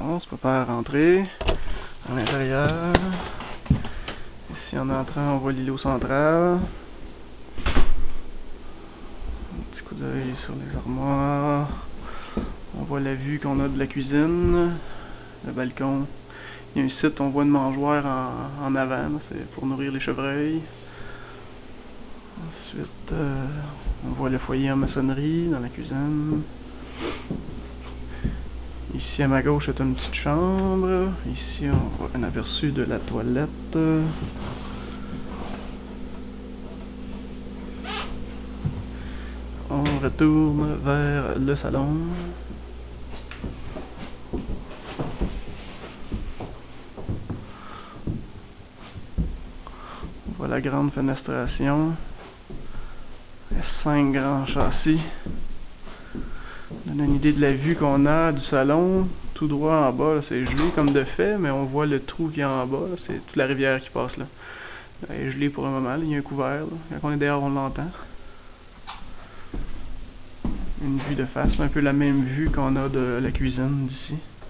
On se prépare à rentrer à l'intérieur. Ici en entrant on voit l'îlot central. Un petit coup d'œil sur les armoires. On voit la vue qu'on a de la cuisine, le balcon. Il y a un site, on voit une mangeoire en avant, c'est pour nourrir les chevreuils. Ensuite, on voit le foyer en maçonnerie dans la cuisine. Ici à ma gauche c'est une petite chambre. Ici on voit un aperçu de la toilette. On retourne vers le salon. On voit la grande fenestration. Il y a 5 grands châssis. Ça donne une idée de la vue qu'on a du salon. Tout droit en bas, c'est gelé comme de fait, mais on voit le trou qui est en bas. C'est toute la rivière qui passe là. Elle est gelée pour un moment, là. Il y a un couvert. Là. Quand on est dehors, on l'entend. Une vue de face, un peu la même vue qu'on a de la cuisine d'ici.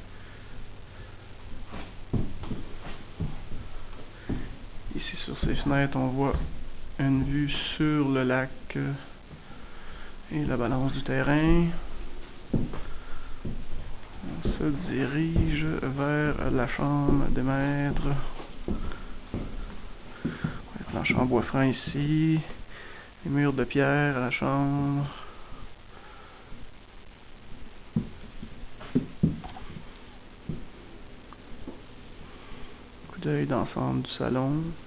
Ici sur ces fenêtres, on voit une vue sur le lac et la balance du terrain. On se dirige vers la chambre des maîtres. Les planches en bois franc ici. Les murs de pierre à la chambre. Coup d'œil d'ensemble du salon.